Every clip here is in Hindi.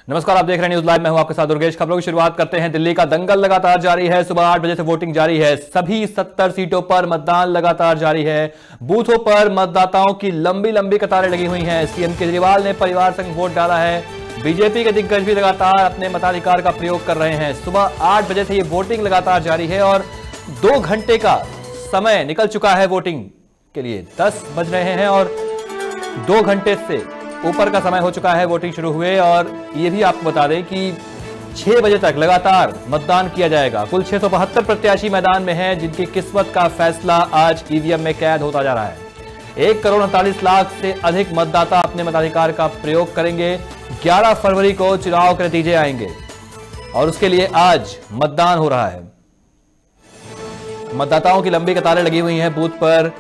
नमस्कार, आप देख रहे हैं न्यूज लाइव। मैं हूं आपके साथ दुर्गेश। खबरों की शुरुआत करते हैं। दिल्ली का दंगल लगातार जारी है। सुबह 8 बजे से वोटिंग जारी है। सभी 70 सीटों पर मतदान लगातार जारी है। बूथों पर मतदाताओं की लंबी लंबी कतारें लगी हुई हैं। सीएम केजरीवाल ने परिवार संग वोट डाला है। बीजेपी के दिग्गज भी लगातार अपने मताधिकार का प्रयोग कर रहे हैं। सुबह 8 बजे से ये वोटिंग लगातार जारी है और 2 घंटे का समय निकल चुका है वोटिंग के लिए। 10 बज रहे हैं और 2 घंटे से ऊपर का समय हो चुका है वोटिंग शुरू हुए। और ये भी आपको बता दें कि 6 बजे तक लगातार मतदान किया जाएगा। कुल 672 प्रत्याशी मैदान में हैं, जिनकी किस्मत का फैसला आज ईवीएम में कैद होता जा रहा है। 1 करोड़ 39 लाख से अधिक मतदाता अपने मताधिकार का प्रयोग करेंगे। 11 फरवरी को चुनाव के नतीजे आएंगे और उसके लिए आज मतदान हो रहा है। मतदाताओं की लंबी कतारें लगी हुई हैं बूथ पर।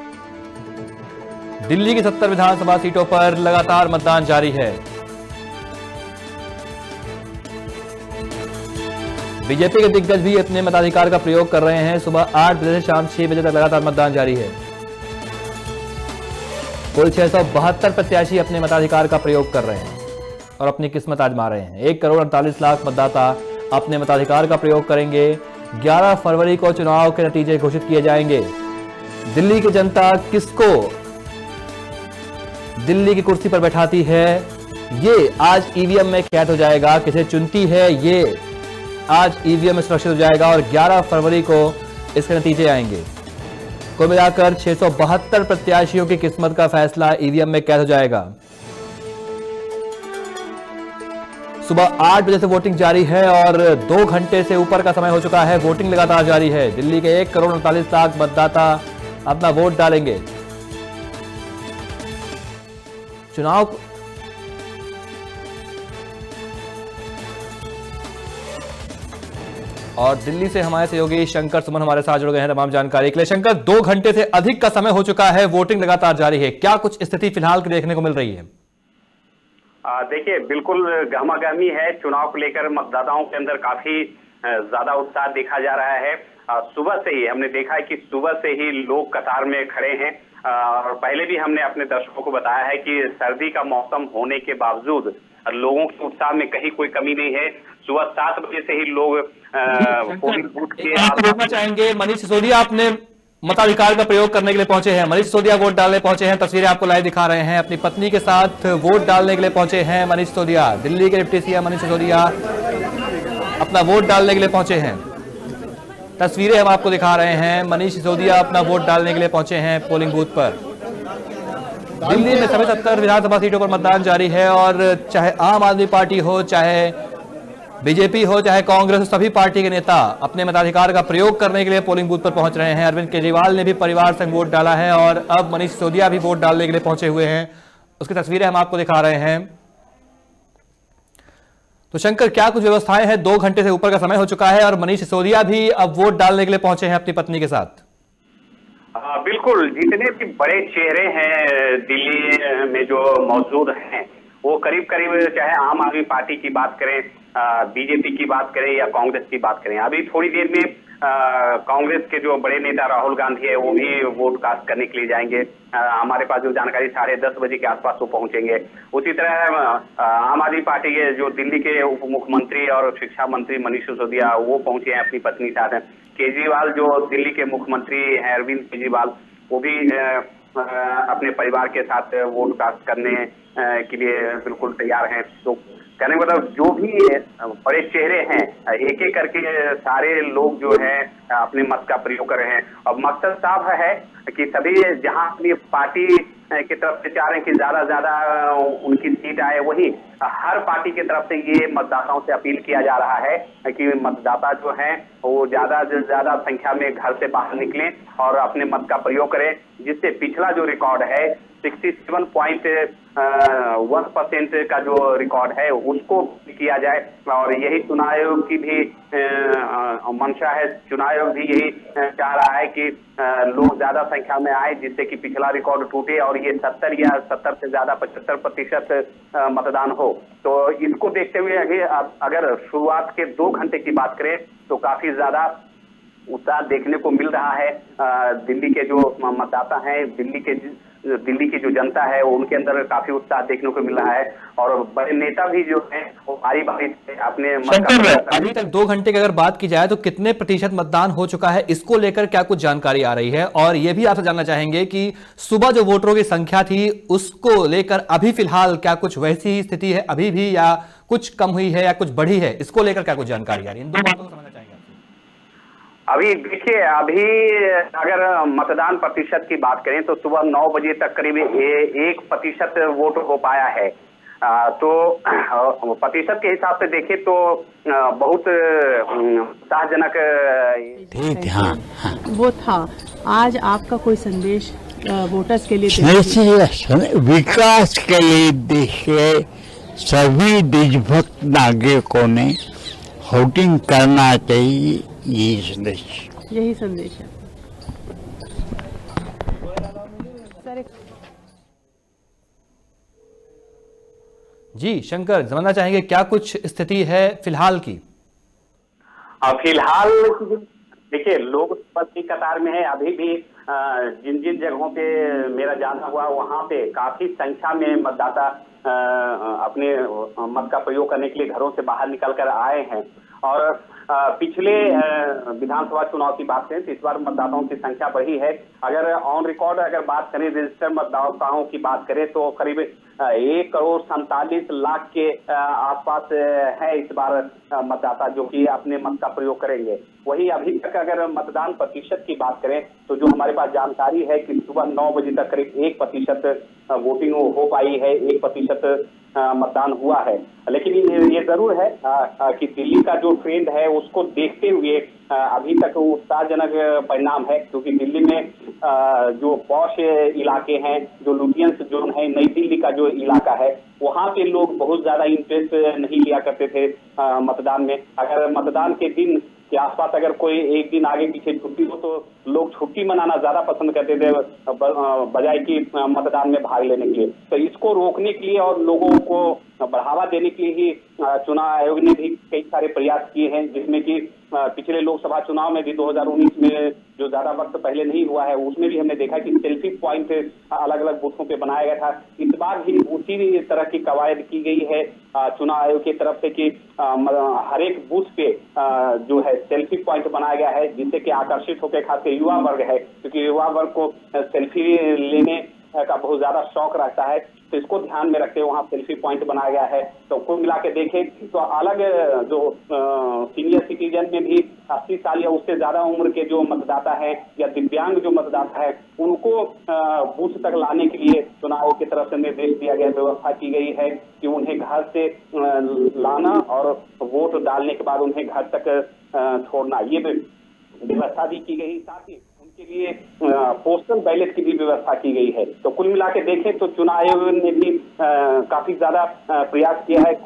दिल्ली की 70 विधानसभा सीटों पर लगातार मतदान जारी है। बीजेपी के दिग्गज भी अपने मताधिकार का प्रयोग कर रहे हैं। सुबह 8 बजे से शाम 6 बजे तक लगातार मतदान जारी है। कुल 672 प्रत्याशी अपने मताधिकार का प्रयोग कर रहे हैं और अपनी किस्मत आजमा रहे हैं। 1 करोड़ 48 लाख मतदाता अपने मताधिकार का प्रयोग करेंगे। 11 फरवरी को चुनाव के नतीजे घोषित किए जाएंगे। दिल्ली की जनता किसको दिल्ली की कुर्सी पर बैठाती है, ये आज ईवीएम में कैद हो जाएगा। किसे चुनती है, ये आज ईवीएम में सुरक्षित हो जाएगा और 11 फरवरी को इसके नतीजे आएंगे। कुल मिलाकर 672 प्रत्याशियों की किस्मत का फैसला ईवीएम में कैद हो जाएगा। सुबह 8 बजे से वोटिंग जारी है और 2 घंटे से ऊपर का समय हो चुका है। वोटिंग लगातार जारी है। दिल्ली के 1 करोड़ 39 लाख मतदाता अपना वोट डालेंगे। चुनाव और दिल्ली से हमारे सहयोगी शंकर सुमन हमारे साथ जुड़ गए हैं तमाम जानकारी के लिए। शंकर, 2 घंटे से अधिक का समय हो चुका है, वोटिंग लगातार जारी है। क्या कुछ स्थिति फिलहाल की देखने को मिल रही है? देखिए, बिल्कुल गहमागहमी है। चुनाव को लेकर मतदाताओं के अंदर काफी ज्यादा उत्साह देखा जा रहा है। सुबह से ही हमने देखा है कि सुबह से ही लोग कतार में खड़े हैं। और पहले भी हमने अपने दर्शकों को बताया है कि सर्दी का मौसम होने के बावजूद लोगों के उत्साह में कहीं कोई कमी नहीं है। सुबह 7 बजे से ही लोग पोलिंग बूथ के देखना चाहेंगे। मनीष सिसोदिया अपने मताधिकार का प्रयोग करने के लिए पहुंचे हैं। मनीष सिसोदिया वोट डालने पहुंचे हैं। तस्वीरें आपको लाइव दिखा रहे हैं। अपनी पत्नी के साथ वोट डालने के लिए पहुंचे हैं मनीष सिसोदिया। दिल्ली के डिप्टी सीएम मनीष सिसोदिया अपना वोट डालने के लिए पहुंचे हैं। तस्वीरें हम आपको दिखा रहे हैं। मनीष सिसोदिया अपना वोट डालने के लिए पहुंचे हैं पोलिंग बूथ पर। दिल्ली में सभी 70 विधानसभा सीटों पर मतदान जारी है और चाहे आम आदमी पार्टी हो, चाहे बीजेपी हो, चाहे कांग्रेस हो, सभी पार्टी के नेता अपने मताधिकार का प्रयोग करने के लिए पोलिंग बूथ पर पहुंच रहे हैं। अरविंद केजरीवाल ने भी परिवार संग वोट डाला है और अब मनीष सिसोदिया भी वोट डालने के लिए पहुंचे हुए हैं। उसकी तस्वीरें हम आपको दिखा रहे हैं। तो शंकर, क्या कुछ व्यवस्थाएं हैं? 2 घंटे से ऊपर का समय हो चुका है और मनीष सिसोदिया भी अब वोट डालने के लिए पहुंचे हैं अपनी पत्नी के साथ। बिल्कुल, जितने भी बड़े चेहरे हैं दिल्ली में जो मौजूद हैं, वो करीब करीब चाहे आम आदमी पार्टी की बात करें, बीजेपी की बात करें या कांग्रेस की बात करें। अभी थोड़ी देर में कांग्रेस के जो बड़े नेता राहुल गांधी है, वो भी वोट कास्ट करने के लिए जाएंगे। हमारे पास जो जानकारी 10:30 बजे के आसपास वो पहुंचेंगे। उसी तरह आम आदमी पार्टी के जो दिल्ली के उप मुख्यमंत्री और शिक्षा मंत्री मनीष सिसोदिया, वो पहुंचे हैं अपनी पत्नी के साथ। केजरीवाल जो दिल्ली के मुख्यमंत्री हैं, अरविंद केजरीवाल, वो भी अपने परिवार के साथ वोट कास्ट करने के लिए बिल्कुल तैयार हैं। तो कहने का मतलब जो भी बड़े चेहरे हैं, एक एक करके सारे लोग जो है अपने मत का प्रयोग कर रहे हैं। और मकसद साफ है कि सभी जहां अपनी पार्टी की तरफ से चाह रहे हैं कि ज्यादा उनकी सीट आए, वही हर पार्टी की तरफ से ये मतदाताओं से अपील किया जा रहा है कि मतदाता जो हैं वो ज्यादा से ज्यादा संख्या में घर से बाहर निकलें और अपने मत का प्रयोग करें, जिससे पिछला जो रिकॉर्ड है 67.1% का जो रिकॉर्ड है उसको किया जाए। और यही चुनाव आयोग की भी मंशा है। चुनाव आयोग भी यही चाह रहा है कि लोग ज्यादा संख्या में आए, जिससे कि पिछला रिकॉर्ड टूटे और ये 70 या 70 से ज्यादा 75% मतदान हो। तो इसको देखते हुए अगर शुरुआत के 2 घंटे की बात करें तो काफी ज्यादा उत्साह देखने को मिल रहा है। दिल्ली के जो मतदाता हैं, दिल्ली के दिल्ली की जो जनता है उनके अंदर काफी उत्साह देखने को मिल रहा है और बड़े नेता भी जो है वो बारी बारी से अपने अभी तक 2 घंटे की अगर बात की जाए तो कितने प्रतिशत मतदान हो चुका है, इसको लेकर क्या कुछ जानकारी आ रही है? और ये भी आपसे जानना चाहेंगे कि सुबह जो वोटरों की संख्या थी उसको लेकर अभी फिलहाल क्या कुछ वैसी ही स्थिति है अभी भी, या कुछ कम हुई है या कुछ बढ़ी है, इसको लेकर क्या कुछ जानकारी आ रही है? इन दो बातों को समझना चाहेंगे। अभी देखिए, अभी अगर मतदान प्रतिशत की बात करें तो सुबह 9 बजे तक करीब 1% वोट हो पाया है। तो प्रतिशत के हिसाब से देखें तो बहुत उत्साहजनक ठीक। हाँ, वो था। आज आपका कोई संदेश वोटर्स के लिए? विकास के लिए देश के सभी देशभक्त नागरिकों ने वोटिंग करना चाहिए, यही संदेश है सर। जी शंकर, जानना चाहेंगे क्या कुछ स्थिति है फिलहाल की? फिलहाल देखिए, लोग की कतार में है। अभी भी जिन जिन जगहों पे मेरा जाना हुआ वहां पे काफी संख्या में मतदाता अपने मत का प्रयोग करने के लिए घरों से बाहर निकल कर आए हैं। और पिछले विधानसभा चुनाव की बात करें तो इस बार मतदाताओं की संख्या बढ़ी है। अगर ऑन रिकॉर्ड अगर बात करें, रजिस्टर्ड मतदाताओं की बात करें तो करीब 1,47,00,000 के आसपास है इस बार मतदाता जो कि अपने मत का प्रयोग करेंगे। वही अभी तक अगर मतदान प्रतिशत की बात करें तो जो हमारे पास जानकारी है कि सुबह 9 बजे तक करीब 1% वोटिंग हो पाई है, 1% मतदान हुआ है। लेकिन ये जरूर है कि दिल्ली का जो ट्रेंड है उसको देखते हुए अभी तक उत्साहजनक परिणाम है, क्योंकि दिल्ली में जो पॉश इलाके हैं, जो लुटियंस जोन है, नई दिल्ली का जो इलाका है, वहां पे लोग बहुत ज्यादा इंटरेस्ट नहीं लिया करते थे मतदान में। अगर मतदान के दिन के आसपास अगर कोई एक दिन आगे पीछे छुट्टी हो तो लोग छुट्टी मनाना ज्यादा पसंद करते थे बजाय कि मतदान में भाग लेने के लिए। तो इसको रोकने के लिए और लोगों को बढ़ावा देने के लिए ही चुनाव आयोग ने भी कई सारे प्रयास किए हैं, जिसमें कि पिछले लोकसभा चुनाव में भी 2019 में जो ज्यादा वक्त पहले नहीं हुआ है उसमें भी हमने देखा कि सेल्फी पॉइंट अलग अलग बूथों पे बनाया गया था। इस बार भी उसी तरह की कवायद की गई है चुनाव आयोग की तरफ से कि हर एक बूथ पे जो है सेल्फी पॉइंट बनाया गया है, जिससे कि आकर्षित होकर खासकर युवा वर्ग है, क्योंकि युवा वर्ग को सेल्फी लेने का बहुत ज्यादा शौक रहता है। तो इसको ध्यान में रखते हुए वहाँ सेल्फी पॉइंट बनाया गया है। तो कुल मिला के देखें तो अलग जो सीनियर सिटीजन में भी 80 साल या उससे ज्यादा उम्र के जो मतदाता है या दिव्यांग जो मतदाता है उनको बूथ तक लाने के लिए चुनाव आयोग की तरफ से निर्देश दिया गया, व्यवस्था की गई है कि उन्हें घर से लाना और वोट डालने के बाद उन्हें घर तक छोड़ना, ये व्यवस्था भी की गई। साथ ही के लिए पोस्टल बैलेट की भी व्यवस्था की गई है। तो कुल मिला के देखें तो चुनाव आयोग ने भी काफी ज्यादा प्रयास किया है।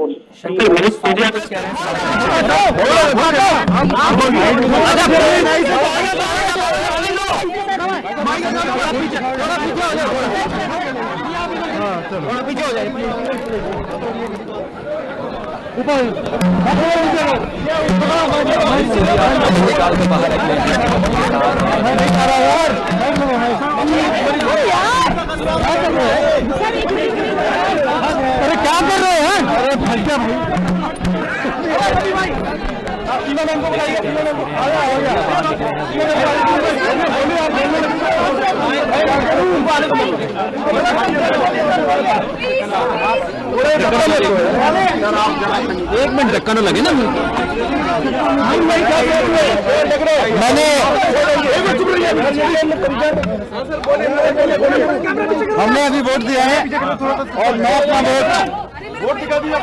अरे क्या कर रहे हैं? अरे भैया एक मिनट धक्का न लगे ना। हमने अभी वोट दिया है और मैं अपना वोट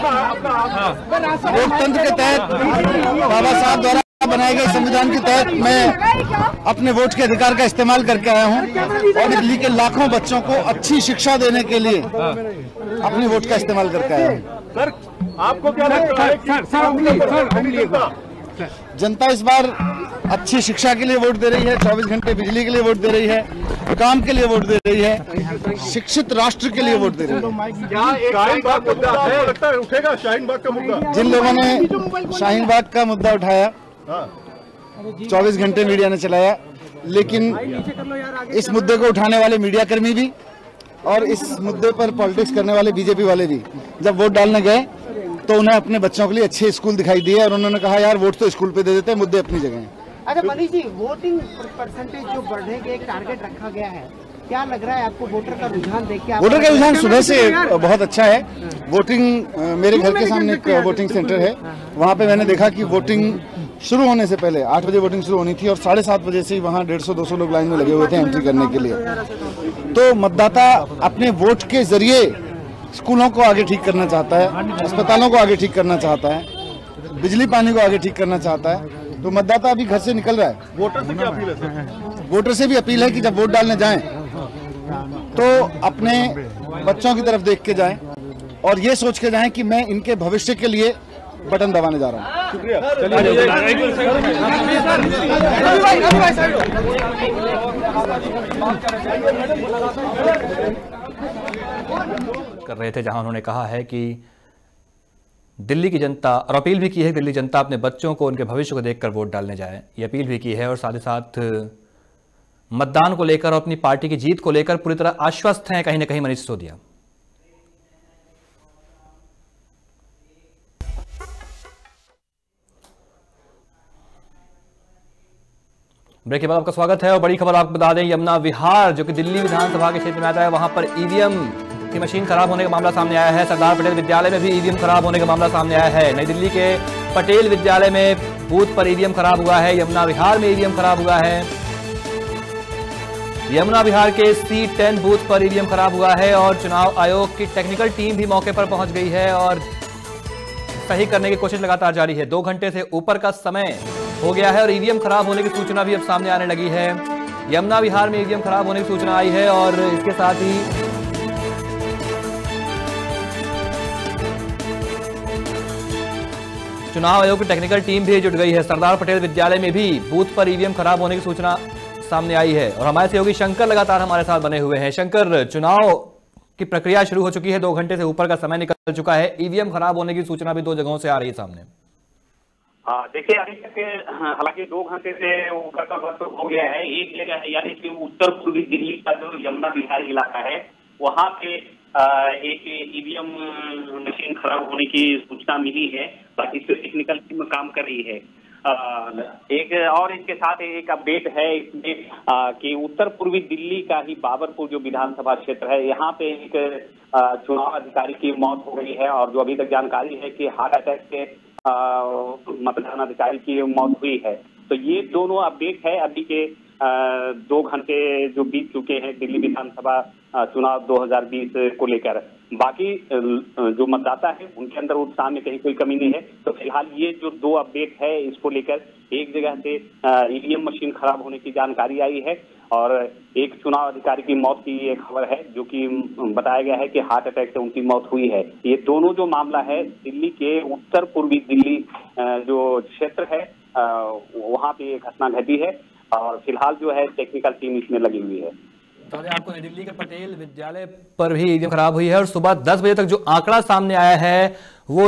लोकतंत्र के तहत बाबा साहब द्वारा बनाए गए संविधान के तहत मैं अपने वोट के अधिकार का इस्तेमाल करके आया हूं और दिल्ली के लाखों बच्चों को अच्छी शिक्षा देने के लिए अपने वोट का इस्तेमाल करके आया हूं। सर आपको क्या लगता है जनता इस बार अच्छी शिक्षा के लिए वोट दे रही है, 24 घंटे बिजली के लिए वोट दे रही है, काम के लिए वोट दे रही है, शिक्षित राष्ट्र के लिए वोट दे रही है। शाहीन बाग का मुद्दा आपको लगता है उठेगा? शाहीन बाग का मुद्दा जिन लोगों ने शाहीन बाग का मुद्दा उठाया 24 घंटे मीडिया ने चलाया, लेकिन इस मुद्दे को उठाने वाले मीडिया कर्मी भी और इस मुद्दे पर पॉलिटिक्स करने वाले बीजेपी वाले भी जब वोट डालने गए तो उन्हें अपने बच्चों के लिए अच्छे स्कूल दिखाई दिए और उन्होंने कहा यार वोट तो स्कूल पे दे देते हैं, मुद्दे अपनी जगह हैं। अच्छा मनीष जी, वोटिंग परसेंटेज जो बढ़ने के एक टारगेट रखा गया है, क्या लग रहा है आपको वोटर का रुझान देख के? वोटर का रुझान सुबह से बहुत अच्छा है। वोटिंग मेरे घर के सामने एक वोटिंग सेंटर है, वहाँ पे मैंने देखा कि वोटिंग शुरू होने से पहले 8 बजे वोटिंग शुरू होनी थी और 7:30 बजे से ही वहाँ 150-200 लोग लाइन में लगे हुए थे एंट्री करने के लिए। तो मतदाता अपने वोट के जरिए स्कूलों को आगे ठीक करना चाहता है, अस्पतालों को आगे ठीक करना चाहता है, बिजली पानी को आगे ठीक करना चाहता है। तो मतदाता अभी घर से निकल रहा है। वोटर से क्या अपील है सर? वोटर से भी अपील है कि जब वोट डालने जाएं तो अपने बच्चों की तरफ देख के जाएं और ये सोच के जाएं कि मैं इनके भविष्य के लिए बटन दबाने जा रहा हूं। शुक्रिया। कर रहे थे, जहां उन्होंने कहा है कि दिल्ली की जनता, और अपील भी की है दिल्ली जनता अपने बच्चों को उनके भविष्य को देखकर वोट डालने जाए, ये अपील भी की है। और साथ ही साथ मतदान को लेकर और अपनी पार्टी की जीत को लेकर पूरी तरह आश्वस्त हैं कहीं ना कहीं मनीष सिसोदिया। ब्रेक के बाद आपका स्वागत है और बड़ी खबर आपको बता दें, यमुना विहार जो कि दिल्ली विधानसभा के क्षेत्र में आता है, वहां पर ईवीएम की मशीन खराब होने का मामला सामने आया है। सरदार पटेल विद्यालय में भी ईवीएम खराब होने का मामला सामने आया है। नई दिल्ली के पटेल विद्यालय में बूथ पर ईवीएम खराब हुआ है, यमुना विहार में ईवीएम खराब हुआ है। यमुना विहार के C10 बूथ पर ईवीएम खराब हुआ है और चुनाव आयोग की टेक्निकल टीम भी मौके पर पहुंच गई है और सही करने की कोशिश लगातार जारी है। 2 घंटे से ऊपर का समय हो गया है और ईवीएम खराब होने की सूचना भी अब सामने आने लगी है। यमुना विहार में ईवीएम खराब होने की सूचना आई है और इसके साथ ही चुनाव आयोग की टेक्निकल टीम भी जुट गई है। सरदार पटेल विद्यालय में भी बूथ पर ईवीएम खराब होने की सूचना सामने आई है और हमारे सहयोगी शंकर लगातार हमारे साथ बने हुए हैं। शंकर, चुनाव की प्रक्रिया शुरू हो चुकी है, 2 घंटे से ऊपर का समय निकल चुका है, ईवीएम खराब होने की सूचना भी 2 जगहों से आ रही है सामने। देखिए अभी तक हालांकि 2 घंटे से ऊपर का वक्त हो गया है। एक जगह यानी कि उत्तर पूर्वी दिल्ली का जो यमुना विहार इलाका है, वहाँ पे एक ईवीएम मशीन खराब होने की सूचना मिली है, बाकी टेक्निकल टीम काम कर रही है। एक और इसके साथ एक अपडेट है इसमें कि उत्तर पूर्वी दिल्ली का ही बाबरपुर जो विधानसभा क्षेत्र है, यहाँ पे एक चुनाव अधिकारी की मौत हो गई है और जो अभी तक जानकारी है कि हार्ट अटैक से मतदान अधिकारी की मौत हुई है। तो ये दोनों अपडेट है अभी के 2 घंटे जो बीत चुके हैं दिल्ली विधानसभा चुनाव 2020 को लेकर। बाकी जो मतदाता है उनके अंदर उत्साह में कहीं कोई कमी नहीं है। तो फिलहाल ये जो 2 अपडेट है इसको लेकर एक जगह से ईवीएम मशीन खराब होने की जानकारी आई है और एक चुनाव अधिकारी की मौत की ये खबर है जो कि बताया गया है कि हार्ट अटैक से उनकी मौत हुई है। ये दोनों जो मामला है दिल्ली के उत्तर पूर्वी दिल्ली जो क्षेत्र है वहाँ पे ये घटना घटी है और फिलहाल जो है टेक्निकल टीम इसमें लगी हुई है। तो आपको दिल्ली के पटेल विद्यालय पर भी ईवीएम खराब हुई है और सुबह 10 बजे तक जो आंकड़ा सामने आया है वो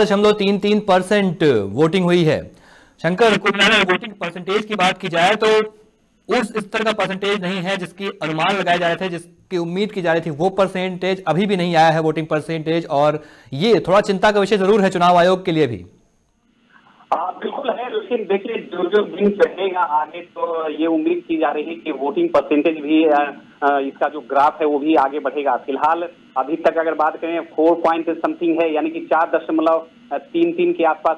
4.33% वोटिंग हुई है। शंकर, वोटिंग परसेंटेज की बात की जाए तो उस स्तर का परसेंटेज नहीं है जिसकी अनुमान लगाए जा रहे थे, जिसकी उम्मीद की जा रही थी, वो परसेंटेज अभी भी नहीं आया है वोटिंग परसेंटेज, और ये थोड़ा चिंता का विषय जरूर है चुनाव आयोग के लिए भी। बिल्कुल है, लेकिन देखिए जो दिन चढ़ेगा आगे तो ये उम्मीद की जा रही है कि वोटिंग परसेंटेज भी इसका जो ग्राफ है वो भी आगे बढ़ेगा। फिलहाल अभी तक अगर बात करें 4 पॉइंट समथिंग है, यानी कि 4.33 के आसपास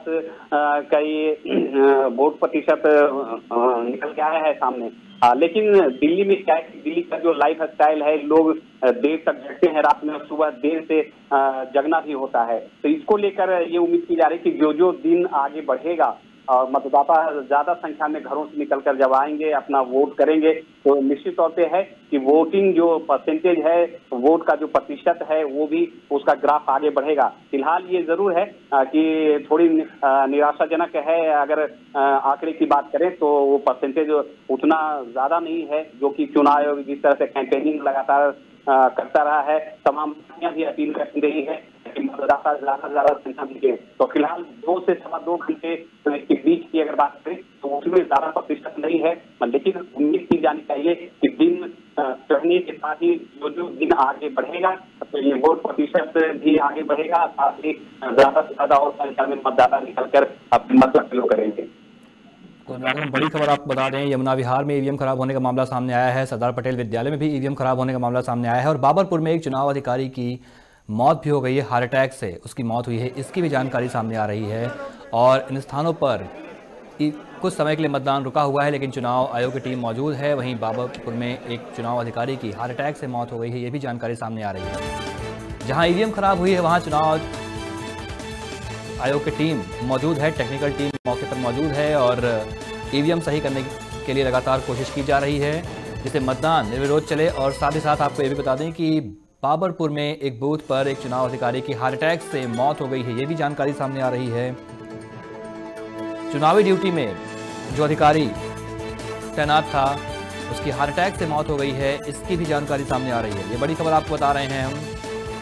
कई वोट प्रतिशत निकल के आया है सामने। लेकिन दिल्ली में क्या है, दिल्ली का जो लाइफ स्टाइल है, लोग देर तक जगते हैं रात में, सुबह देर से जगना भी होता है। तो इसको लेकर ये उम्मीद की जा रही है कि जो दिन आगे बढ़ेगा और मतदाता ज्यादा संख्या में घरों से निकलकर जब आएंगे अपना वोट करेंगे तो निश्चित तौर पे है कि वोटिंग जो परसेंटेज है, वोट का जो प्रतिशत है वो भी उसका ग्राफ आगे बढ़ेगा। फिलहाल ये जरूर है कि थोड़ी निराशाजनक है। अगर आंकड़े की बात करें तो वो परसेंटेज उतना ज्यादा नहीं है जो कि चुनाव आयोग जिस तरह से कैंपेनिंग लगातार करता रहा है, तमाम पार्टियां भी अपील कर रही है कि मतदाता ज्यादा से ज्यादा संख्या दिखे। तो फिलहाल 2 से सवा 2 घंटे के बीच की अगर बात करें तो उसमें ज्यादा प्रतिशत नहीं है, लेकिन उम्मीद की जानी चाहिए कि दिन चढ़ने के साथ ही जो दिन आगे बढ़ेगा तो ये वोट प्रतिशत भी आगे बढ़ेगा, साथ ही ज्यादा से ज्यादा और संख्या में मतदाता निकलकर अपने मत प्रयोग करेंगे। बड़ी खबर आपको बता दें, यमुना विहार में ईवीएम खराब होने का मामला सामने आया है। सरदार पटेल विद्यालय में भी ईवीएम खराब होने का मामला सामने आया है और बाबरपुर में एक चुनाव अधिकारी की मौत भी हो गई है, हार्ट अटैक से उसकी मौत हुई है, इसकी भी जानकारी सामने आ रही है। और इन स्थानों पर कुछ समय के लिए मतदान रुका हुआ है, लेकिन चुनाव आयोग की टीम मौजूद है। वहीं बाबरपुर में एक चुनाव अधिकारी की हार्ट अटैक से मौत हो गई है, ये भी जानकारी सामने आ रही है। जहाँ ईवीएम खराब हुई है वहाँ चुनाव आयोग की टीम मौजूद है, टेक्निकल टीम मौके पर मौजूद है और ईवीएम सही करने के लिए लगातार कोशिश की जा रही है जिससे मतदान निर्विरोध चले। और साथ ही साथ आपको ये भी बता दें कि बाबरपुर में एक बूथ पर एक चुनाव अधिकारी की हार्ट अटैक से मौत हो गई है, ये भी जानकारी सामने आ रही है। चुनावी ड्यूटी में जो अधिकारी तैनात था उसकी हार्ट अटैक से मौत हो गई है, इसकी भी जानकारी सामने आ रही है। ये बड़ी खबर आपको बता रहे हैं हम।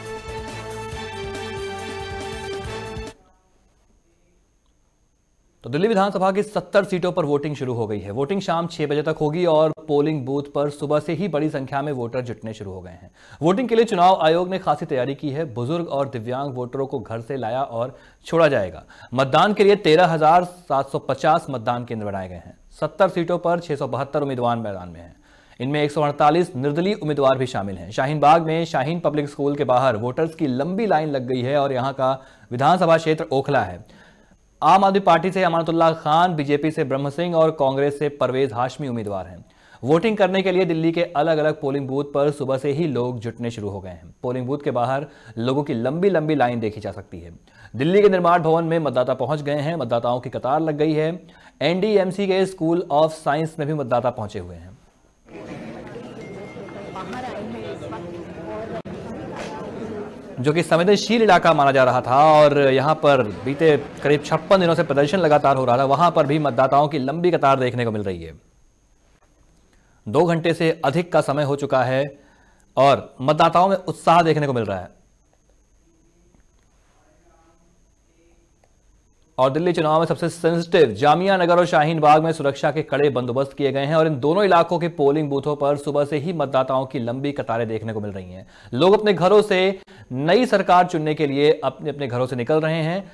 तो दिल्ली विधानसभा की 70 सीटों पर वोटिंग शुरू हो गई है। वोटिंग शाम 6 बजे तक होगी और पोलिंग बूथ पर सुबह से ही बड़ी संख्या में वोटर जुटने शुरू हो गए हैं। वोटिंग के लिए चुनाव आयोग ने खासी तैयारी की है। बुजुर्ग और दिव्यांग वोटरों को घर से लाया और छोड़ा जाएगा। मतदान के लिए 13,750 मतदान केंद्र बनाए गए हैं। 70 सीटों पर 672 उम्मीदवार मैदान में हैं। इनमें 148 निर्दलीय उम्मीदवार भी शामिल हैं। शाहीन बाग में शाहीन पब्लिक स्कूल के बाहर वोटर्स की लंबी लाइन लग गई है और यहाँ का विधानसभा क्षेत्र ओखला है। आम आदमी पार्टी से अमानतुल्लाह खान, बीजेपी से ब्रह्म सिंह और कांग्रेस से परवेज हाशमी उम्मीदवार हैं। वोटिंग करने के लिए दिल्ली के अलग अलग पोलिंग बूथ पर सुबह से ही लोग जुटने शुरू हो गए हैं। पोलिंग बूथ के बाहर लोगों की लंबी लंबी लाइन देखी जा सकती है। दिल्ली के निर्माण भवन में मतदाता पहुंच गए हैं। मतदाताओं की कतार लग गई है। एनडीएमसी के स्कूल ऑफ साइंस में भी मतदाता पहुंचे हुए हैं। जो कि संवेदनशील इलाका माना जा रहा था और यहां पर बीते करीब 56 दिनों से प्रदर्शन लगातार हो रहा था, वहां पर भी मतदाताओं की लंबी कतार देखने को मिल रही है। 2 घंटे से अधिक का समय हो चुका है और मतदाताओं में उत्साह देखने को मिल रहा है। और दिल्ली चुनाव में सबसे सेंसिटिव जामिया नगर और शाहीन बाग में सुरक्षा के कड़े बंदोबस्त किए गए हैं और इन दोनों इलाकों के पोलिंग बूथों पर सुबह से ही मतदाताओं की लंबी कतारें देखने को मिल रही हैं। लोग अपने घरों से नई सरकार चुनने के लिए अपने अपने घरों से निकल रहे हैं।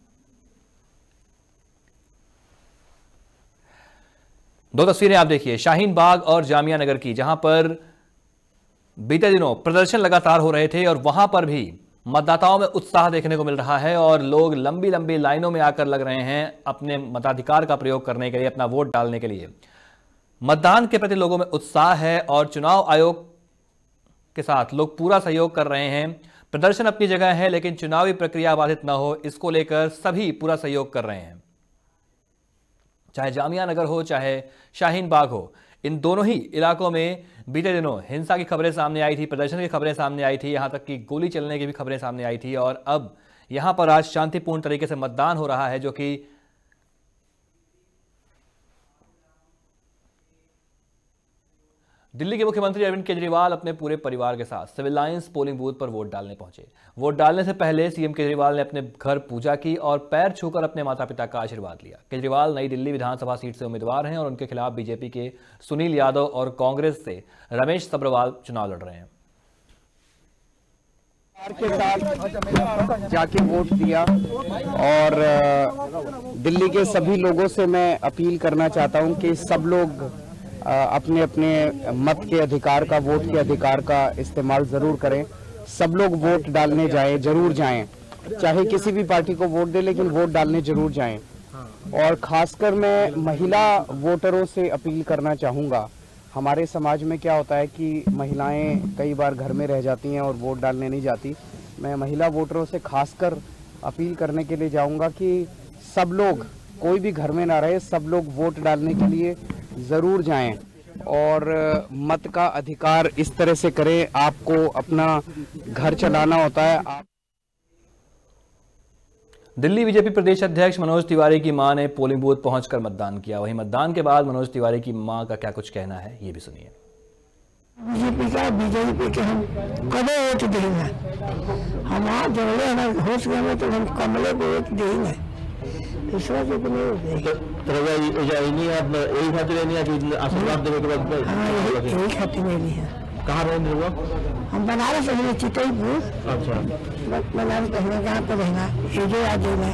दो तस्वीरें आप देखिए शाहीन बाग और जामिया नगर की, जहां पर बीते दिनों प्रदर्शन लगातार हो रहे थे और वहां पर भी मतदाताओं में उत्साह देखने को मिल रहा है और लोग लंबी लंबी लाइनों में आकर लग रहे हैं अपने मताधिकार का प्रयोग करने के लिए, अपना वोट डालने के लिए। मतदान के प्रति लोगों में उत्साह है और चुनाव आयोग के साथ लोग पूरा सहयोग कर रहे हैं। प्रदर्शन अपनी जगह है लेकिन चुनावी प्रक्रिया बाधित न हो, इसको लेकर सभी पूरा सहयोग कर रहे हैं। चाहे जामिया नगर हो चाहे शाहीन बाग हो, इन दोनों ही इलाकों में बीते दिनों हिंसा की खबरें सामने आई थी, प्रदर्शन की खबरें सामने आई थी, यहां तक कि गोली चलने की भी खबरें सामने आई थी। और अब यहां पर आज शांतिपूर्ण तरीके से मतदान हो रहा है, जो कि दिल्ली के मुख्यमंत्री अरविंद केजरीवाल अपने पूरे परिवार के साथ सिविल लाइंस पोलिंग बूथ पर वोट डालने पहुंचे। वोट डालने से पहले सीएम केजरीवाल ने अपने घर पूजा की और पैर छूकर अपने माता पिता का आशीर्वाद लिया। केजरीवाल नई दिल्ली विधानसभा सीट से उम्मीदवार हैं और उनके खिलाफ बीजेपी के सुनील यादव और कांग्रेस से रमेश सब्रवाल चुनाव लड़ रहे हैं। के साथ जाके वोट दिया और दिल्ली के सभी लोगों से मैं अपील करना चाहता हूं कि सब लोग अपने अपने मत के अधिकार का, वोट के अधिकार का इस्तेमाल जरूर करें। सब लोग वोट डालने जाएं, जरूर जाएं, चाहे किसी भी पार्टी को वोट दे, लेकिन वोट डालने जरूर जाएं। और खासकर मैं महिला वोटरों से अपील करना चाहूँगा। हमारे समाज में क्या होता है कि महिलाएं कई बार घर में रह जाती हैं और वोट डालने नहीं जाती। मैं महिला वोटरों से खासकर अपील करने के लिए जाऊँगा कि सब लोग, कोई भी घर में ना रहे, सब लोग वोट डालने के लिए जरूर जाएं और मत का अधिकार इस तरह से करें। आपको अपना घर चलाना होता है। दिल्ली बीजेपी प्रदेश अध्यक्ष मनोज तिवारी की मां ने पोलिंग बूथ पहुंचकर मतदान किया। वहीं मतदान के बाद मनोज तिवारी की मां का क्या कुछ कहना है, ये भी सुनिए। बीजेपी के हम कभी वोट देंगे, हम वहाँ जोड़े हमारे होश गए तो हम कमले को वोट देंगे, दूसरा जो नहीं देंगे। यही खातिर आशीर्वाद देने के बाद यही खातिर नहीं है। कहाँ रहेंगे वो? हम बनारस रहेंगे, चितईपुर। अच्छा, बनारस रहेंगे, कहाँ पर रहेंगे? ये जो आज है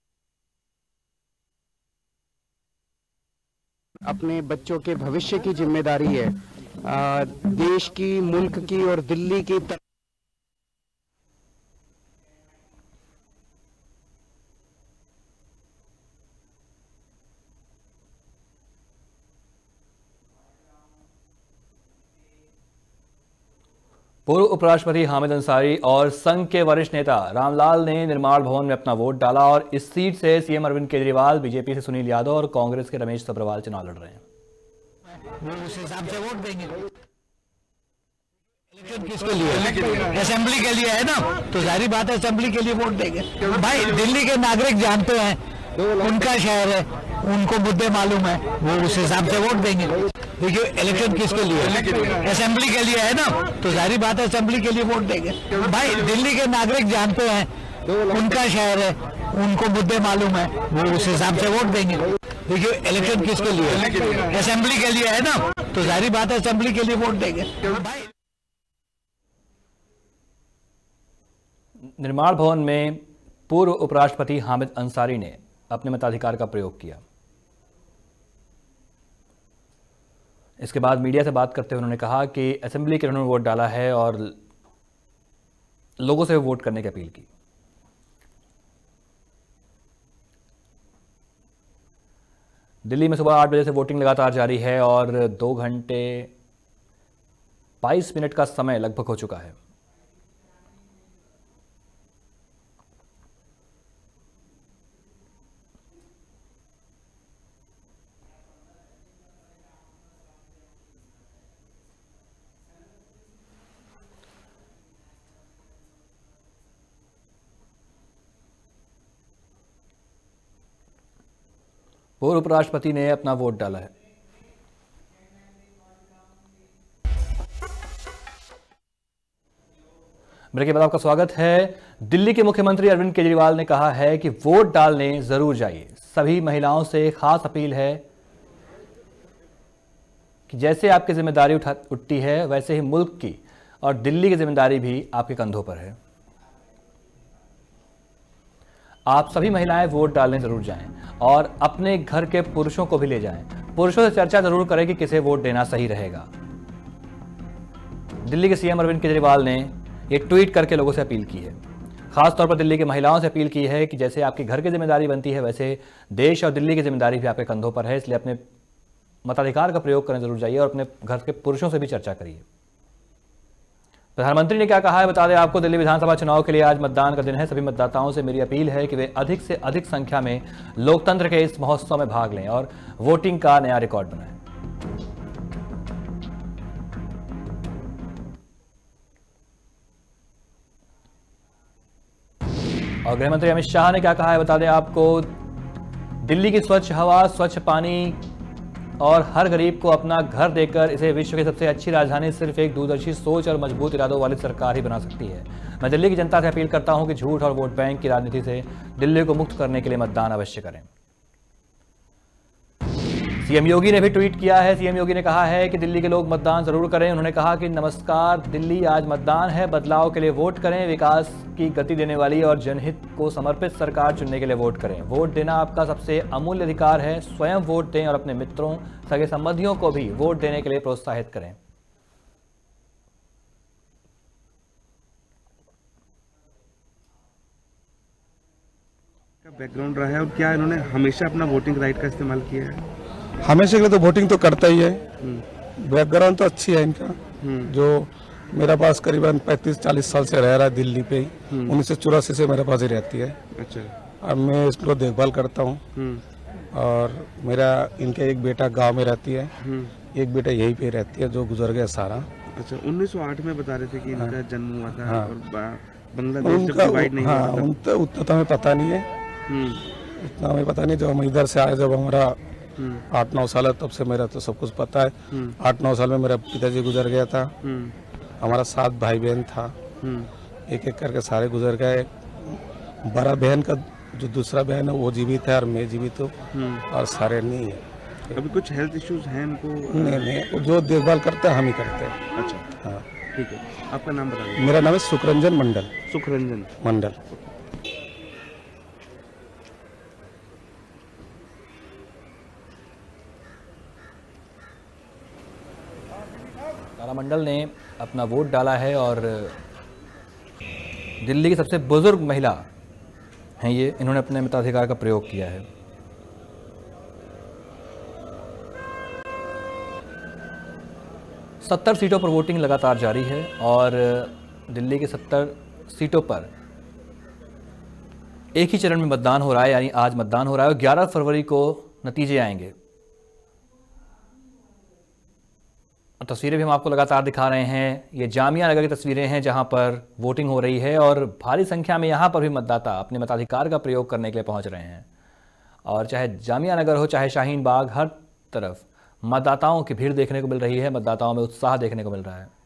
अपने बच्चों के भविष्य की जिम्मेदारी है, देश की, मुल्क की और दिल्ली की। पूर्व उपराष्ट्रपति हामिद अंसारी और संघ के वरिष्ठ नेता रामलाल ने निर्माण भवन में अपना वोट डाला और इस सीट से सीएम अरविंद केजरीवाल, बीजेपी से सुनील यादव और कांग्रेस के रमेश सब्रवाल चुनाव लड़ रहे हैं। वो उस हिसाब से वोट देंगे। इलेक्शन किसके लिए? असेंबली के लिए है ना, तो जाहिर बात है असेंबली के लिए वोट देंगे। भाई दिल्ली के नागरिक जानते हैं, उनका शहर है, उनको मुद्दे मालूम है, वो उस हिसाब से वोट देंगे। देखिए इलेक्शन किसके लिए? असेंबली के लिए है ना, तो जाहिर बात है असेंबली के लिए वोट देंगे। भाई दिल्ली के नागरिक जानते हैं, उनका शहर है, उनको मुद्दे मालूम है, वो उस हिसाब से वोट देंगे। देखिए इलेक्शन किसके लिए? असेंबली के लिए है ना, तो जाहिर बात है असेंबली के लिए वोट देंगे। निर्माण भवन में पूर्व उपराष्ट्रपति हामिद अंसारी ने अपने मताधिकार का प्रयोग किया। इसके बाद मीडिया से बात करते हुए उन्होंने कहा कि असेंबली के उन्होंने वोट डाला है और लोगों से वोट करने की अपील की। दिल्ली में सुबह 8 बजे से वोटिंग लगातार जारी है और 2 घंटे 22 मिनट का समय लगभग हो चुका है। पूर्व उपराष्ट्रपति ने अपना वोट डाला है। ब्रेक के बाद आपका स्वागत है। दिल्ली के मुख्यमंत्री अरविंद केजरीवाल ने कहा है कि वोट डालने जरूर जाइए। सभी महिलाओं से खास अपील है कि जैसे आपकी जिम्मेदारी उठती है वैसे ही मुल्क की और दिल्ली की जिम्मेदारी भी आपके कंधों पर है। आप सभी महिलाएं वोट डालने जरूर जाएं और अपने घर के पुरुषों को भी ले जाएं। पुरुषों से चर्चा जरूर करें कि किसे वोट देना सही रहेगा। दिल्ली के सीएम अरविंद केजरीवाल ने एक ट्वीट करके लोगों से अपील की है। खासतौर पर दिल्ली की महिलाओं से अपील की है कि जैसे आपके घर की जिम्मेदारी बनती है वैसे देश और दिल्ली की जिम्मेदारी भी आपके कंधों पर है, इसलिए अपने मताधिकार का प्रयोग करने जरूर जाइए और अपने घर के पुरुषों से भी चर्चा करिए। प्रधानमंत्री ने क्या कहा है बता दें आपको। दिल्ली विधानसभा चुनाव के लिए आज मतदान का दिन है। सभी मतदाताओं से मेरी अपील है कि वे अधिक से अधिक संख्या में लोकतंत्र के इस महोत्सव में भाग लें और वोटिंग का नया रिकॉर्ड बनाएं। और गृहमंत्री अमित शाह ने क्या कहा है बता दें आपको। दिल्ली की स्वच्छ हवा, स्वच्छ पानी और हर गरीब को अपना घर देकर इसे विश्व की सबसे अच्छी राजधानी सिर्फ एक दूरदर्शी सोच और मजबूत इरादों वाली सरकार ही बना सकती है। मैं दिल्ली की जनता से अपील करता हूं कि झूठ और वोट बैंक की राजनीति से दिल्ली को मुक्त करने के लिए मतदान अवश्य करें। सीएम योगी ने भी ट्वीट किया है। सीएम योगी ने कहा है कि दिल्ली के लोग मतदान जरूर करें। उन्होंने कहा कि नमस्कार दिल्ली, आज मतदान है, बदलाव के लिए वोट करें, विकास की गति देने वाली और जनहित को समर्पित सरकार चुनने के लिए वोट करें। वोट देना आपका सबसे अमूल्य अधिकार है। स्वयं वोट दें और अपने मित्रों, सगे संबंधियों को भी वोट देने के लिए प्रोत्साहित करें। बैकग्राउंड रहा है और क्या इन्होंने हमेशा अपना वोटिंग राइट का इस्तेमाल किया है? हमेशा के लिए तो वोटिंग तो करता ही है। बैकग्राउंड तो अच्छी है इनका। जो मेरे पास करीबन 35-40 साल से रह रहा है दिल्ली पे ही। 1984 से मेरे पास ही रहती है। अच्छा। अब मैं इसको देखभाल करता हूँ और मेरा इनका एक बेटा गांव में रहती है, एक बेटा यहीं पे रहती है जो गुजर गया सारा। अच्छा, 1908 में बता रहे थे कि इनका जन्म हुआ था। और बांग्लादेश जब डिवाइड नहीं हुआ था। उतना तो हमें पता नहीं है। उतना हमें पता नहीं। जब हम इधर से आए, जब हमारा 8-9 साल है, तब से मेरा तो सब कुछ पता है। 8-9 साल में मेरा पिताजी गुजर गया था, हमारा 7 भाई बहन था, एक एक करके सारे गुजर गए। बड़ा बहन का जो दूसरा बहन है वो जीवित है और मैं जीवित हूँ, और सारे नहीं है। अभी कुछ हेल्थ इश्यूज हैं इनको? नहीं, जो देखभाल करते हैं हम ही करते हैं। अच्छा, हाँ ठीक है। आपका नाम बता दीजिए। मेरा नाम है सुखरंजन मंडल। सुखरंजन मंडल। तारामंडल ने अपना वोट डाला है और दिल्ली की सबसे बुजुर्ग महिला हैं ये, इन्होंने अपने मताधिकार का प्रयोग किया है। सत्तर सीटों पर वोटिंग लगातार जारी है और दिल्ली के 70 सीटों पर एक ही चरण में मतदान हो रहा है, यानी आज मतदान हो रहा है और 11 फरवरी को नतीजे आएंगे। और तस्वीरें भी हम आपको लगातार दिखा रहे हैं। ये जामिया नगर की तस्वीरें हैं जहां पर वोटिंग हो रही है और भारी संख्या में यहां पर भी मतदाता अपने मताधिकार का प्रयोग करने के लिए पहुंच रहे हैं। और चाहे जामिया नगर हो चाहे शाहीन बाग, हर तरफ मतदाताओं की भीड़ देखने को मिल रही है, मतदाताओं में उत्साह देखने को मिल रहा है।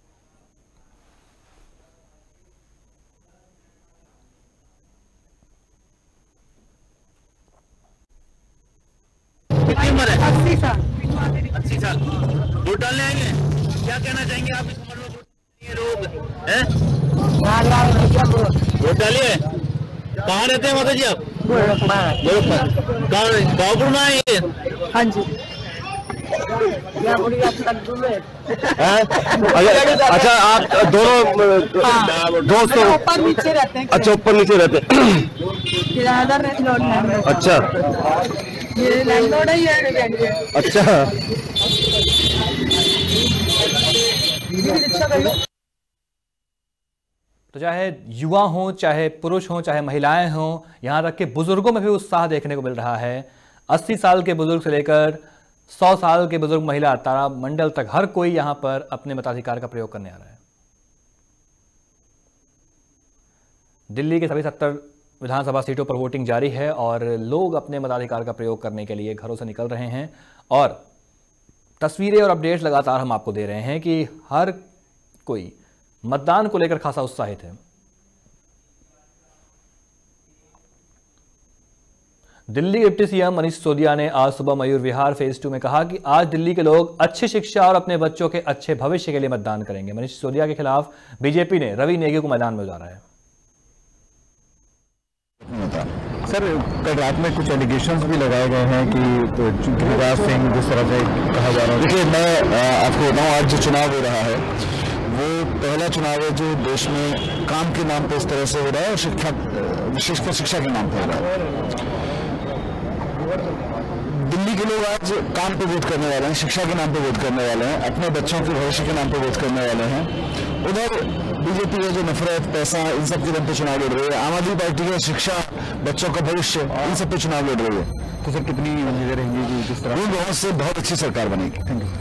कितनी उम्र है? 80 साल। 80 साल वोट डालने आएंगे, क्या कहना चाहेंगे आप इस उम्र में वोट लोग हैं? वोट डालिए। कहाँ रहते हैं माता जी आप? गाँवपुर में आए? हाँ जी। अच्छा, आप दोनों दोस्तों ऊपर नीचे रहते हैं। अच्छा, ऊपर नीचे रहते हैं। किराएदार लैंडलॉर्ड। अच्छा, ये लैंडलॉर्ड है, ये अच्छा। तो चाहे युवा हों, चाहे पुरुष हों, चाहे महिलाएं हों, यहाँ तक के बुजुर्गों में भी उत्साह देखने को मिल रहा है। 80 साल के बुजुर्ग से लेकर 100 साल के बुजुर्ग महिला, तारामंडल तक हर कोई यहाँ पर अपने मताधिकार का प्रयोग करने आ रहा है। दिल्ली के सभी 70 विधानसभा सीटों पर वोटिंग जारी है और लोग अपने मताधिकार का प्रयोग करने के लिए घरों से निकल रहे हैं और तस्वीरें और अपडेट्स लगातार हम आपको दे रहे हैं कि हर कोई मतदान को लेकर खासा उत्साहित है। दिल्ली डिप्टी सीएम मनीष सिसोदिया ने आज सुबह मयूर विहार फेज 2 में कहा कि आज दिल्ली के लोग अच्छी शिक्षा और अपने बच्चों के अच्छे भविष्य के लिए मतदान करेंगे। मनीष सिसोदिया के खिलाफ बीजेपी ने रवि नेगी को मैदान में उतारा है। सर, कल रात में कुछ एलिगेशंस भी लगाए गए हैं कि गिरिराज सिंह जिस तरह से कहा जा रहा है। देखिए, मैं आपको बताऊं, आज जो चुनाव हो रहा है वो पहला चुनाव है जो देश में काम के नाम पे इस तरह से हो रहा है और शिक्षा, विशेषकर शिक्षा के नाम पे हो रहा है। दिल्ली के लोग आज काम पे वोट करने वाले हैं, शिक्षा के नाम पे वोट करने वाले हैं, अपने बच्चों के भविष्य के नाम पे वोट करने वाले हैं। उधर बीजेपी है जो नफरत, पैसा, इन सब के नाम पे चुनाव लड़ रही है। आम आदमी पार्टी है शिक्षा, बच्चों का भविष्य, इन सब पे चुनाव लड़ रही है। तो सर, कितनी उम्मीदें रहेंगी कि किस तरह बहुत से बहुत अच्छी सरकार बनेगी? Thank you.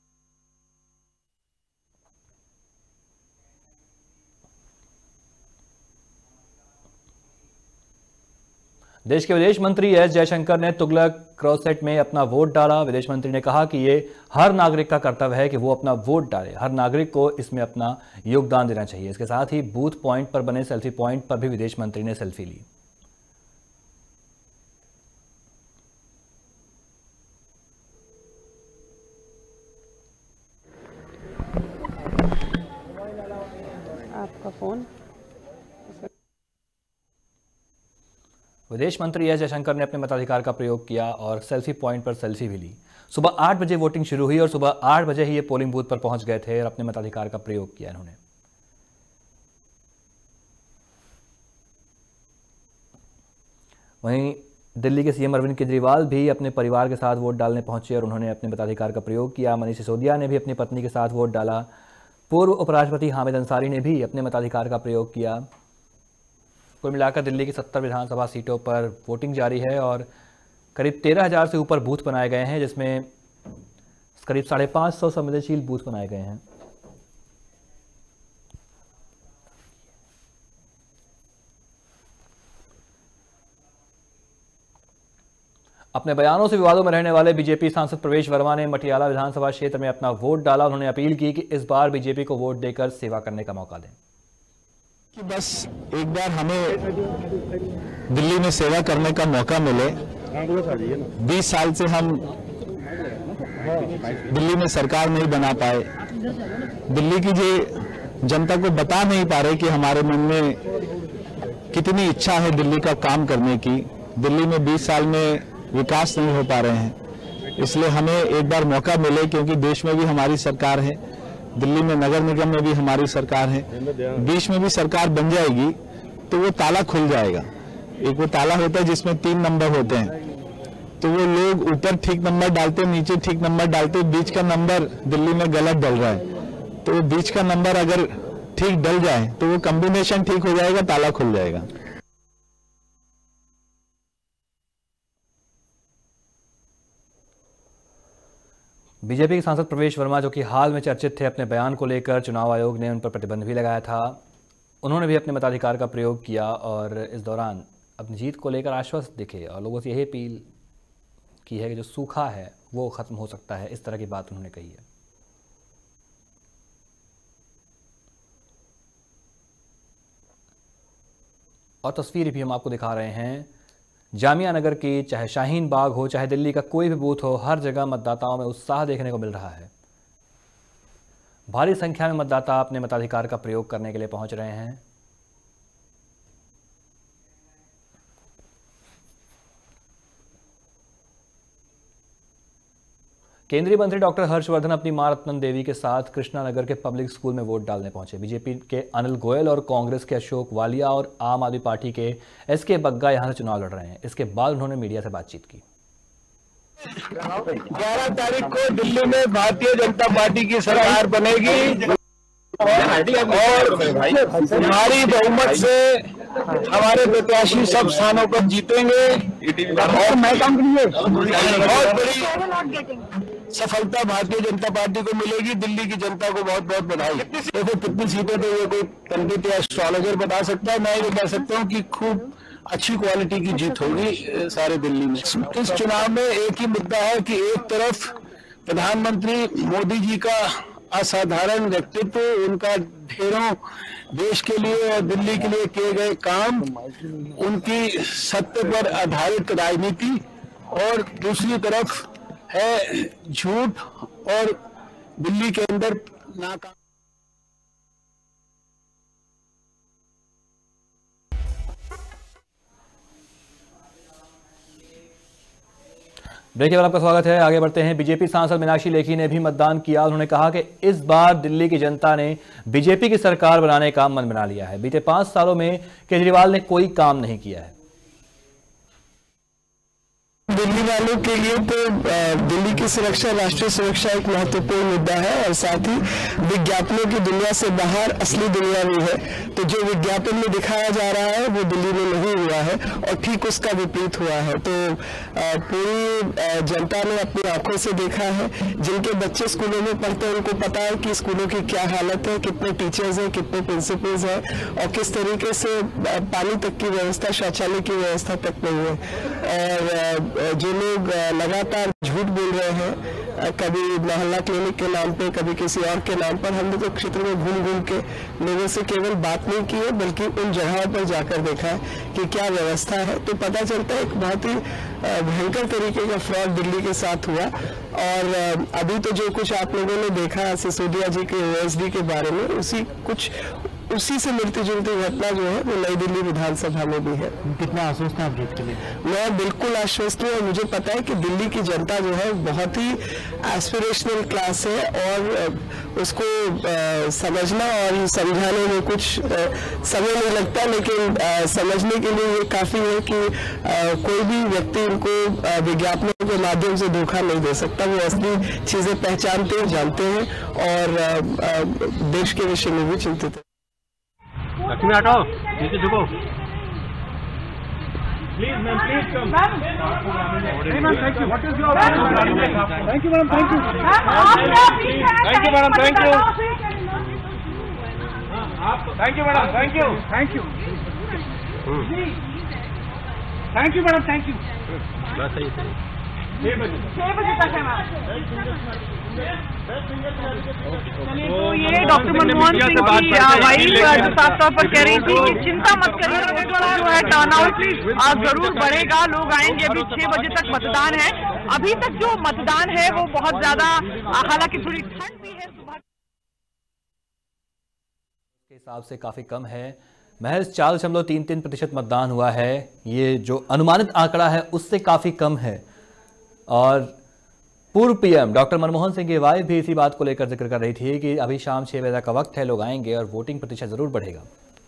देश के विदेश मंत्री एस जयशंकर ने तुगलक क्रॉससेट में अपना वोट डाला। विदेश मंत्री ने कहा कि ये हर नागरिक का कर्तव्य है कि वो अपना वोट डाले, हर नागरिक को इसमें अपना योगदान देना चाहिए। इसके साथ ही बूथ पॉइंट पर बने सेल्फी पॉइंट पर भी विदेश मंत्री ने सेल्फी ली। आपका फोन। विदेश मंत्री एस जयशंकर ने अपने मताधिकार का प्रयोग किया और सेल्फी पॉइंट पर सेल्फी भी ली। सुबह 8 बजे वोटिंग शुरू हुई और सुबह 8 बजे ही ये पोलिंग बूथ पर पहुंच गए थे और अपने मताधिकार का प्रयोग किया इन्होंने। वहीं दिल्ली के सीएम अरविंद केजरीवाल भी अपने परिवार के साथ वोट डालने पहुंचे और उन्होंने अपने मताधिकार का प्रयोग किया। मनीष सिसोदिया ने भी अपनी पत्नी के साथ वोट डाला। पूर्व उपराष्ट्रपति हामिद अंसारी ने भी अपने मताधिकार का प्रयोग किया। कुल मिलाकर दिल्ली की 70 विधानसभा सीटों पर वोटिंग जारी है और करीब 13,000 से ऊपर बूथ बनाए गए हैं, जिसमें करीब 550 संवेदनशील बूथ बनाए गए हैं। अपने बयानों से विवादों में रहने वाले बीजेपी सांसद प्रवेश वर्मा ने मटियाला विधानसभा क्षेत्र में अपना वोट डाला। उन्होंने अपील की कि इस बार बीजेपी को वोट देकर सेवा करने का मौका दें। कि बस एक बार हमें दिल्ली में सेवा करने का मौका मिले। 20 साल से हम दिल्ली में सरकार नहीं बना पाए, दिल्ली की जो जनता को बता नहीं पा रहे कि हमारे मन में कितनी इच्छा है दिल्ली का काम करने की। दिल्ली में 20 साल में विकास नहीं हो पा रहे हैं, इसलिए हमें एक बार मौका मिले, क्योंकि देश में भी हमारी सरकार है, दिल्ली में नगर निगम में भी हमारी सरकार है, बीच में भी सरकार बन जाएगी तो वो ताला खुल जाएगा। एक वो ताला होता है जिसमें 3 नंबर होते हैं, तो वो लोग ऊपर ठीक नंबर डालते, नीचे ठीक नंबर डालते, बीच का नंबर दिल्ली में गलत डल रहा है। तो बीच का नंबर अगर ठीक डल जाए तो वो कॉम्बिनेशन ठीक हो जाएगा, ताला खुल जाएगा। बीजेपी के सांसद प्रवेश वर्मा, जो कि हाल में चर्चित थे अपने बयान को लेकर, चुनाव आयोग ने उन पर प्रतिबंध भी लगाया था। उन्होंने भी अपने मताधिकार का प्रयोग किया और इस दौरान अपनी जीत को लेकर आश्वस्त दिखे और लोगों से यही अपील की है कि जो सूखा है वो खत्म हो सकता है। इस तरह की बात उन्होंने कही है। और तस्वीर भी हम आपको दिखा रहे हैं जामिया नगर की, चाहे शाहीन बाग हो, चाहे दिल्ली का कोई भी बूथ हो, हर जगह मतदाताओं में उत्साह देखने को मिल रहा है। भारी संख्या में मतदाता अपने मताधिकार का प्रयोग करने के लिए पहुंच रहे हैं। केंद्रीय मंत्री डॉक्टर हर्षवर्धन अपनी मां रत्नन देवी के साथ कृष्णानगर के पब्लिक स्कूल में वोट डालने पहुंचे। बीजेपी के अनिल गोयल और कांग्रेस के अशोक वालिया और आम आदमी पार्टी के एसके बग्गा यहां से चुनाव लड़ रहे हैं। इसके बाद उन्होंने मीडिया से बातचीत की। 11 तारीख को दिल्ली में भारतीय जनता पार्टी की सरकार बनेगी और भारी बहुमत से हमारे प्रत्याशी सब स्थानों पर जीतेंगे और बहुत बड़ी सफलता भारतीय जनता पार्टी को मिलेगी। दिल्ली की जनता को बहुत बहुत बधाई। देखो कितनी सीटें तो ये कोई पंडित या एस्ट्रोलॉजर बता सकता है, मैं ये कह सकता हूँ कि खूब अच्छी क्वालिटी की जीत होगी सारे दिल्ली में। इस चुनाव में एक ही मुद्दा है कि एक तरफ प्रधानमंत्री मोदी जी का असाधारण व्यक्तित्व, उनका ढेरों देश के लिए और दिल्ली के लिए किए गए काम, उनकी सत्य पर आधारित राजनीति, और दूसरी तरफ है झूठ और दिल्ली के अंदर नाकाम। ब्रेक के बाद आपका स्वागत है। आगे बढ़ते हैं। बीजेपी सांसद मीनाक्षी लेखी ने भी मतदान किया। उन्होंने कहा कि इस बार दिल्ली की जनता ने बीजेपी की सरकार बनाने का मन बना लिया है। बीते 5 सालों में केजरीवाल ने कोई काम नहीं किया है। दिल्ली वालों के लिए तो दिल्ली की सुरक्षा, राष्ट्रीय सुरक्षा एक महत्वपूर्ण मुद्दा है और साथ ही विज्ञापनों की दुनिया से बाहर असली दुनिया भी है। तो जो विज्ञापन में दिखाया जा रहा है वो दिल्ली में नहीं हुआ है और ठीक उसका विपरीत हुआ है। तो पूरी जनता ने अपनी आंखों से देखा है। जिनके बच्चे स्कूलों में पढ़ते हैं उनको पता है कि स्कूलों की क्या हालत है, कितने टीचर्स हैं, कितने प्रिंसिपल्स हैं और किस तरीके से पानी तक की व्यवस्था, शौचालय की व्यवस्था तक नहीं है। और जो लोग लगातार झूठ बोल रहे हैं, कभी मोहल्ला क्लिनिक के नाम पे, कभी किसी और के नाम पर, हमने तो क्षेत्र में घूम घूम के लोगों से केवल बात नहीं की है बल्कि उन जगहों पर जाकर देखा है कि क्या व्यवस्था है। तो पता चलता है एक बहुत ही भयंकर तरीके का फ्रॉड दिल्ली के साथ हुआ। और अभी तो जो कुछ आप लोगों ने देखा सिसोदिया जी के OSD के बारे में, उसी से मिलती जुलती घटना जो है वो नई दिल्ली विधानसभा में भी है। कितना आश्वस्त है आप जीत के लिए? मैं बिल्कुल आश्वस्त हूँ और मुझे पता है कि दिल्ली की जनता जो है बहुत ही एस्पिरेशनल क्लास है और उसको समझना और समझाने में कुछ समय नहीं लगता, लेकिन समझने के लिए ये काफ़ी है कि कोई भी व्यक्ति उनको विज्ञापनों के माध्यम से धोखा नहीं दे सकता। वो असली चीज़ें पहचानते हैं, जानते हैं और देश के विषय में भी चिंतित है। लक्ष्मी हटो, नीचे झुको। Please ma'am, please come. Thank you. What is your thank you madam, thank you. Thank you madam, thank you. Thank you madam, thank you, thank you, thank you madam, thank you. सही 6 बजे तक है मैम। तो ये डॉक्टर मनमोहन सिंह की वाइफ जो साफ तौर पर कह रही थी कि चिंता मत करिए, जो है टर्नआउट जरूर बढ़ेगा, लोग आएंगे। अभी 6 बजे तक मतदान है। अभी तक जो मतदान है वो बहुत ज्यादा, हालांकि थोड़ी ठंड भी है सुबह के हिसाब से काफी कम है। महज 4.33% मतदान हुआ है। ये जो अनुमानित आंकड़ा है उससे काफी कम है। और पूर्व पीएम डॉक्टर मनमोहन सिंह की वाइफ भी इसी बात को लेकर जिक्र कर रही थी कि अभी शाम 6 बजे का वक्त है, लोग आएंगे और वोटिंग प्रतिशत जरूर बढ़ेगा।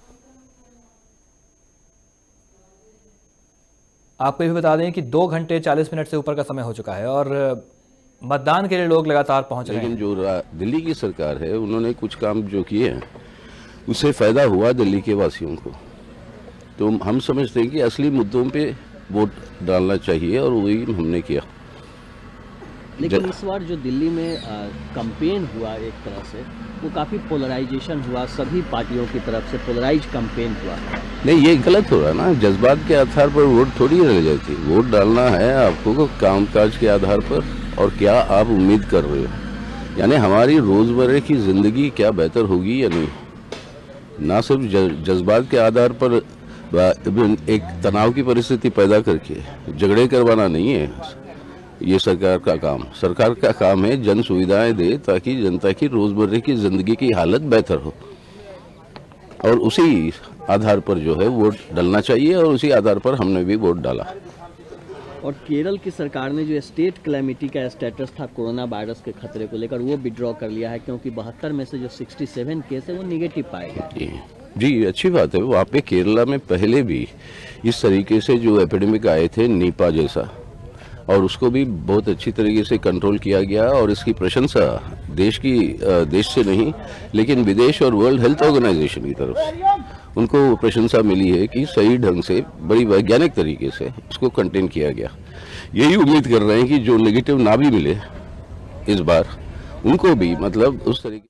आपको ये भी बता दें कि 2 घंटे 40 मिनट से ऊपर का समय हो चुका है और मतदान के लिए लोग लगातार पहुंच रहे हैं। लेकिन जो दिल्ली की सरकार है उन्होंने कुछ काम जो किए हैं उससे फायदा हुआ दिल्ली के वासियों को। तो हम समझते हैं कि असली मुद्दों पे वोट डालना चाहिए और वही हमने किया। लेकिन इस बार जो दिल्ली में कैंपेन हुआ एक तरह से, वो काफ़ी पोलराइजेशन हुआ, सभी पार्टियों की तरफ से पोलराइज कैंपेन हुआ। नहीं, ये गलत हो रहा है ना। जज्बात के आधार पर वोट थोड़ी रह जाती। वोट डालना है आपको कामकाज के आधार पर और क्या आप उम्मीद कर रहे हो, यानी हमारी रोज़मर्रा की ज़िंदगी क्या बेहतर होगी या नहीं। ना सिर्फ जज्बात के आधार पर एक तनाव की परिस्थिति पैदा करके झगड़े करवाना नहीं है ये सरकार का काम। सरकार का काम है जन सुविधाएं दे ताकि जनता की रोजमर्रा की जिंदगी की हालत बेहतर हो, और उसी आधार पर जो है वोट डालना चाहिए और उसी आधार पर हमने भी वोट डाला। और केरल की सरकार ने जो स्टेट क्लैमिटी का स्टेटस था कोरोना वायरस के खतरे को लेकर, वो विड्रॉ कर लिया है क्योंकि 72 में से जो 67 केस है वो निगेटिव पाए गए। जी, अच्छी बात है। वहाँ पे केरला में पहले भी इस तरीके से जो एपिडेमिक आए थे निपा जैसा, और उसको भी बहुत अच्छी तरीके से कंट्रोल किया गया। और इसकी प्रशंसा देश से नहीं लेकिन विदेश और वर्ल्ड हेल्थ ऑर्गेनाइजेशन की तरफ से उनको प्रशंसा मिली है कि सही ढंग से बड़ी वैज्ञानिक तरीके से इसको कंटेन किया गया। यही उम्मीद कर रहे हैं कि जो नेगेटिव ना भी मिले इस बार, उनको भी मतलब उस तरीके।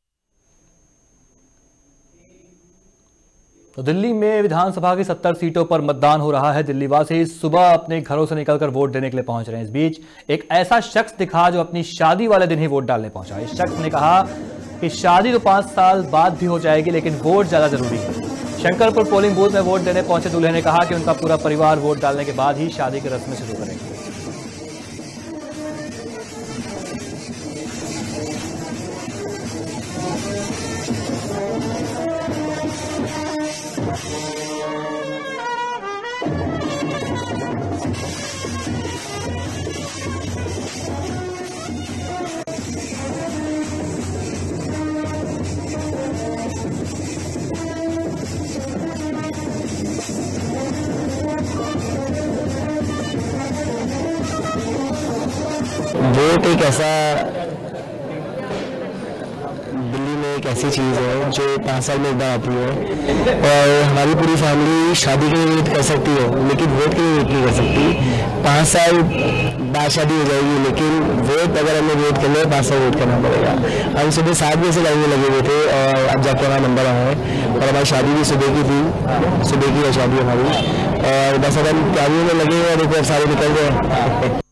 तो दिल्ली में विधानसभा की 70 सीटों पर मतदान हो रहा है। दिल्ली वासी सुबह अपने घरों से निकलकर वोट देने के लिए पहुंच रहे हैं। इस बीच एक ऐसा शख्स दिखा जो अपनी शादी वाले दिन ही वोट डालने पहुंचा। इस शख्स ने कहा कि शादी तो 5 साल बाद भी हो जाएगी लेकिन वोट ज्यादा जरूरी है। शंकरपुर पोलिंग बूथ में वोट देने पहुंचे दूल्हे ने कहा कि उनका पूरा परिवार वोट डालने के बाद ही शादी की रस्में शुरू करेंगे। वोट एक ऐसा दिल्ली में एक ऐसी चीज़ है जो 5 साल में एक बार आती है और हमारी पूरी फैमिली शादी के लिए वेट कर सकती है लेकिन वोट के लिए वेट नहीं कर सकती। 5 साल बाद शादी हो जाएगी लेकिन वोट अगर हमें वोट करना है 5 साल वेट करना पड़ेगा। हम सुबह 7 बजे से लाइन में लगे हुए थे और अब जाके हमारा नंबर आया है और हमारी शादी भी सुबह की थी, सुबह की है शादी हमारी, और बस अब हम तैयारियों में लगे और एक सारे निकल गए।